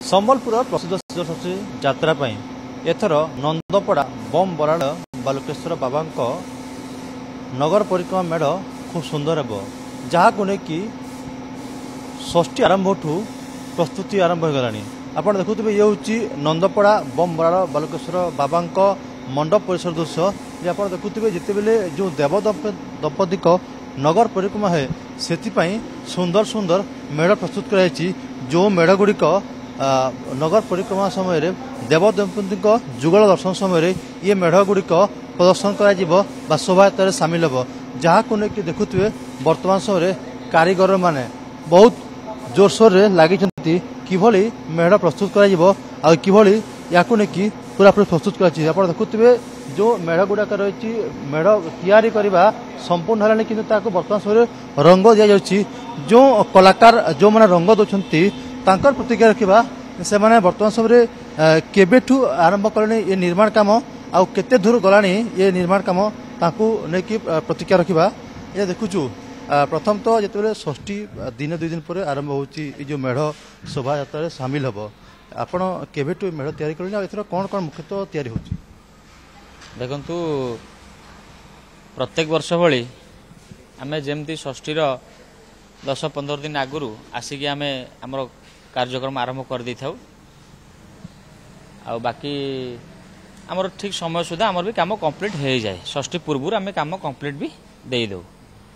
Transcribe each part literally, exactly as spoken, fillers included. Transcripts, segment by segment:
संबलपुर प्रसिद्ध शीतलषष्ठी यात्रा एथर नंदपड़ा बम बराड़ बालुकेश्वर बाबा नगर परिक्रमा मेढ़ खूब सुंदर हे जहाँ को लेकिन षष्ठी आरंभ प्रस्तुति आरंभ हो गलानी। आप देखुवे ये हूँ नंदपड़ा बम बराड़ बालुकेश्वर बाबा मंडप परिसर दृश्य जे आप देखुवे जिते बेले जो देव दंपति नगर परिक्रमा है से सुंदर सुंदर मेढ़ प्रस्तुत कराई। जो मेढ़ गुड़िक नगर परिक्रमा समय देव दंपति जुगल दर्शन समय ये मेढ़ गुड़िक प्रदर्शन कर शोभायात्रा सामिल हो जहाँ को लेकिन देखुए वर्तमान समय कारीगर माने बहुत जोरसोर लगी किभली मेढ़ प्रस्तुत कर या पूरा पूरी प्रस्तुत कर देखुए जो मेढ़ गुड़ाक रही मेढ़ तैयारी करने संपूर्ण है कि वर्तमान समय रंग दि जाऊँगी। जो कलाकार जो मैंने रंग दौरान तांकर प्रतिक्रिया रखा से मैंने वर्तमान समय केबेठू आरंभ कले ये निर्माण काम आउ केते दूर गलानी ये निर्माण काम ताकू नहीं प्रतिक्रिया रखा। ये देखुचु प्रथम तो जिते षष्ठी दिन दुई दिन पर आरंभ हो मेढ़ शोभा यात्रा सामिल हम आपण केबेठू मेढ़ तैयारी करें एथर कौन कौन मुख्यतः तैयारी हो देखु प्रत्येक वर्ष भली आमे जेमती षष्ठीर दस पंद्रह दिन आगु आसिकी आमे आमर कार्यक्रम आरंभ कर दी था आ बाकी आमर ठीक समय सुधा आमर भी काम कंप्लीट हो जाए षष्ठी पूर्व आम काम कंप्लीट भी दे दो।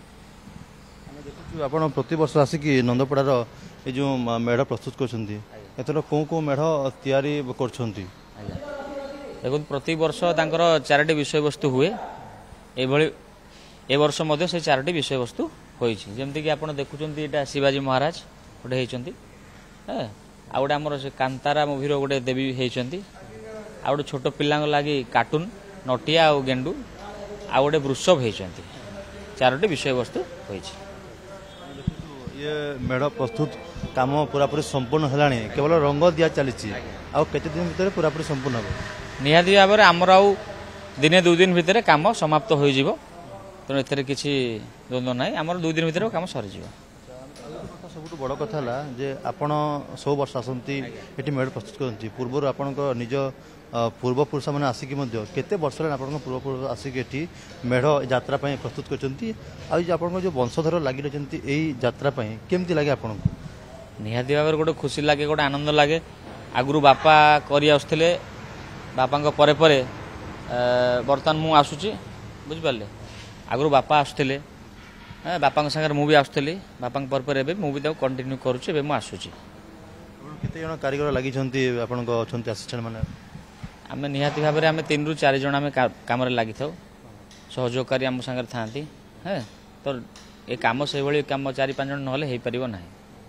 आप प्रति वर्ष आसिकी नंदपड़ार ये जो मेढ़ प्रस्तुत कर कौ कौ मेढ़ तैयारी कर देखो प्रति वर्ष तांकर चारोटी विषय वस्तु हुए एभली ए वर्ष मध्य से चारोटी विषय वस्तु होईछि जेमति कि आपण देखुचंती एटा शिवाजी महाराज गोटे हेचंती है आ गोटे हमर से कांतारा मूवीर गोटे देवी हेचंती आ गोटे छोट पिलांग लागि कार्टून नटिया आ गेंडू आ गोटे वृषभ हेचंती चारोटी विषय वस्तु होईछि। ये मेढ़ प्रस्तुत काम पूरा पूरी संपूर्ण है केवल रंग दिया चली आ केते दिन भीतर पूरा पूरी संपूर्ण हो निहाती भाव में आमर आउ दिने दुई दिन भितर काम समाप्त हो तेणु एथेर किसी द्वंद्व ना आमर दुई दिन भितर काम सरी सब बड़ कथा है जे आपण सब वर्ष आसती ये मेढ़ प्रस्तुत करती पूर्व आपण निज पूर्वपुरुष मैंने आसिकी केते वर्ष आप पूर्वपुरुष आसिक ये मेढ़ यात्रा प्रस्तुत करती आप जो वंशधर लगी रही यही यात्रा केमती लगे आपको निहाती भाव गोटे खुशी लगे गोटे आनंद लगे आगु बापा कर आसुले बापा परे परे बर्तमान मु आसुची बुझिपारे आगु बापा आसुले बापा सागर मुझे आसुली बापा पर पर एबे मुझे कंटिन्यू करुच्ची एबे मु आसुची। केते जण कारीगर लागि छंती आपन को छंती असिस्टेंट माने आमे निहाती भाव में आमे तीन रु चार जण आमे काम रे लागि थाउ सहयोगकारी आम सागर थांती है तो ए काम से भली काम चार पांच जण नहले हेई परिबो नाही।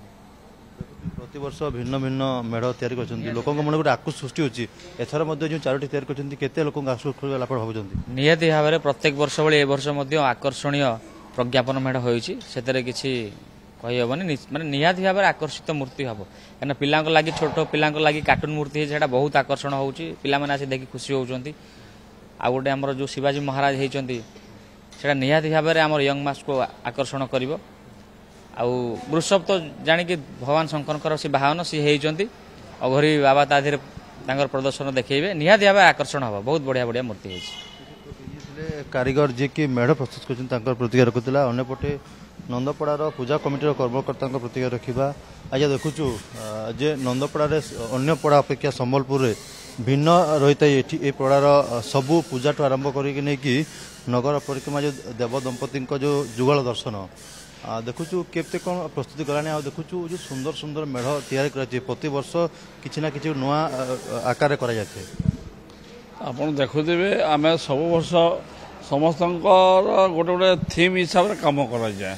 प्रति वर्ष भिन्न भिन्न मेढ़ तैयारी करछंती लोकन मन गोटे आकुश सृष्टि होची एथर मध्ये जो चारोटी तैयारी करछंती केते लोकन आकुश खोला पर भाबुचंती निहाती भाव में प्रत्येक वर्ष भली ए वर्ष मध्ये आकर्षणीय प्रज्ञापन मेढ़ होईची सेतरे किछि कहि हबनी माने निहाती भाव में आकर्षित मूर्ति हबो कना पिलांक लागि छोट पिलांक लागि कार्टून मूर्ति है जेटा बहुत आकर्षण होउची पिला माने आसी देखि खुशी होउचंती आ गोटे हमर जो शिवाजी महाराज हेचंती सेटा निहाती भाव में हमर यंग मास को आकर्षण करिवो आ वृषभ तो जानी कि भगवान शंकर सी बाहन सी होती अघरी बाबा ताधीर तांकर प्रदर्शन देखेबे निहाती भाव आकर्षण हम बहुत बढ़िया बढ़िया मूर्ति है कारीगर जी कि मेढ़ प्रस्तुत कर प्रतिक्रिया रखुला अंपटे नंदपड़ार पूजा कमिटर कर्मकर्ता प्रतिक्रिया रखा आज देखुचु जे नंदपड़ार अन्य पड़ा अपेक्षा संबलपुर भिन्न रही है ये पड़ार सबू पूजा ठू आरंभ करके नगर परिक्रमा जो देव दंपति जो जुगल दर्शन देखुचु केते कौन प्रस्तुति गलानी आ देखुचु जो सुंदर सुंदर मेढ़ तैयारी कराई प्रति वर्ष किसी ना कि नुआ आकार करा जाते आपन देखुथिबे आमे सब वर्ष समस्त गोटे गोटे थीम हिसाब से काम करा जाए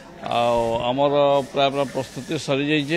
आमर प्राय प्राय प्रस्तुति सरी जाइए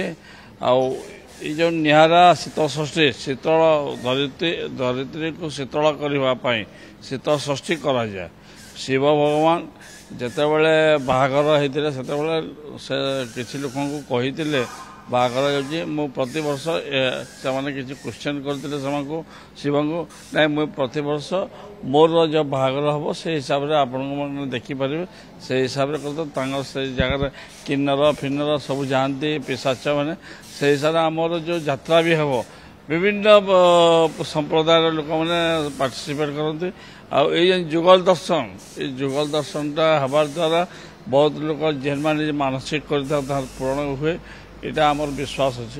आई जो निहारा शीतल षष्ठी शीतल धरित्री धरित्री को शीतल करने शीतल षष्ठी करा जाए शिव भगवान जिते बड़े बाहागर होते से किसी लोक कही बाहागर हो प्रति वर्ष से किसी क्वेश्चन करते शिव को ना मुझे प्रति वर्ष मोर जो बाहागर हम से हिसाब से आपण देखिपारे से हिसाब से जगह किन्नर फिन्नर सब जाती पिशाच मैंने से हिसाब से आमर जो यात्रा भी हम विभिन्न संप्रदाय लोक मैंने पार्टिसिपेट करते आई जुगल दर्शन ये जुगल दर्शनटा हबार द्वारा बहुत लोग जेन मैंने मानसिक कर पूरण हुए यहाँ आमर विश्वास अच्छे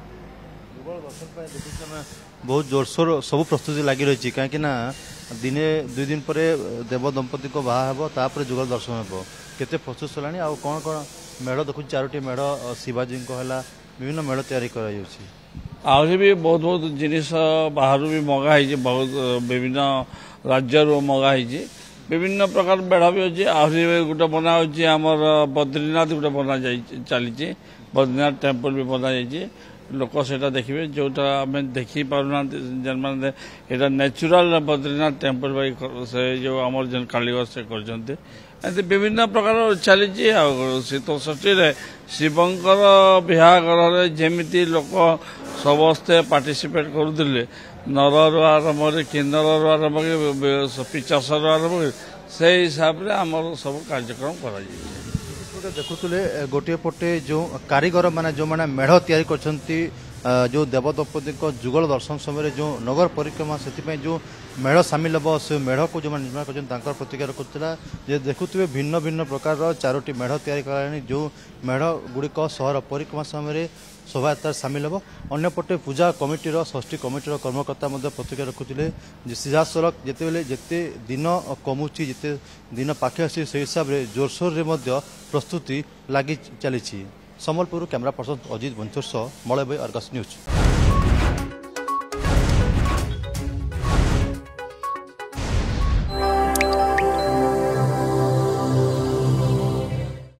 बहुत जोरसोर सब प्रस्तुति लगी रही कहीं दिने दुई दिन पर देव दंपति को बाहा तापर जुगल दर्शन हे केते प्रस्तुत सलानी आ कौन कौन मेढ़ देखु चारोटी मेढ़ शिवाजी है विभिन्न मेढ़ तैयारी कर आहरी भी बहुत बहुत जिनिस बाहर भी मगाही बहुत विभिन्न राज्य मगाही विभिन्न प्रकार मेढ़ भी अच्छे आहरी गोटे बना आमर बद्रीनाथ गोटे बना चली बद्रीनाथ टेम्पल भी बना जाइए लोक से देखिए जोटा आम देखी पारना यहाँ नेचुरल बद्रीनाथ टेम्पल से जो आमर जेन कालीगढ़ से कर विभिन्न प्रकार चली शीतल षष्ठी शिवंकर बिहागर जमी लोक समस्ते पार्टिसिपेट करुले नर रु आरंभ किन्नर रु आरंभ पिचास रु आरंभ से हिसाब से आमर सब कार्यक्रम कर देखुले गोटे पटे जो कारीगर माने जो माने मेढ़ तैयारी करछंती जो देव दंपति को जुगल दर्शन समय जो नगर परिक्रमा से जो मेढ़ सामिल हम से मेढ़ को जो निर्माण कर प्रतिकार करता जे देखुवे भिन्न भिन्न प्रकार चारोटी मेढ़ तैयारी करा जो मेढ़ गुड़िक सहर परिक्रमा समय शोभायात्रा सामिल हम अंपटे पूजा कमिटीर षष्ठी कमिटीर कर्मकर्ता प्रतिक्रिया रखुले सीधासलख जिते जिते दिन कमुची जिते दिन पाखे आसी से हिसाब से जोरसोर प्रस्तुति लगी चली। संबलपुर कैमरा पर्सन अजित बंचर मलय अर्गस न्यूज।